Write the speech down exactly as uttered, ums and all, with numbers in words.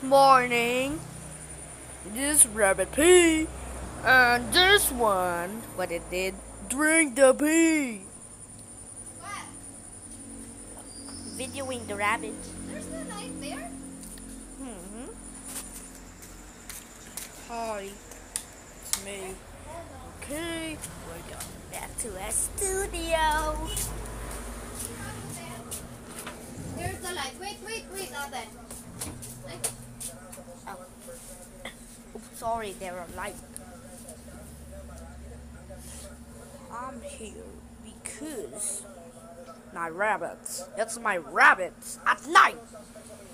this morning. This rabbit pee, and this one, what it did, drink the pee. What? Videoing the rabbit. There's no knife there? Hmm. Hi, it's me. Okay, We're going back to our studio. There's the light. Wait, wait, wait, Aden. Oh. Oops, sorry, there are lights. I'm here because my rabbits. It's my rabbits at night.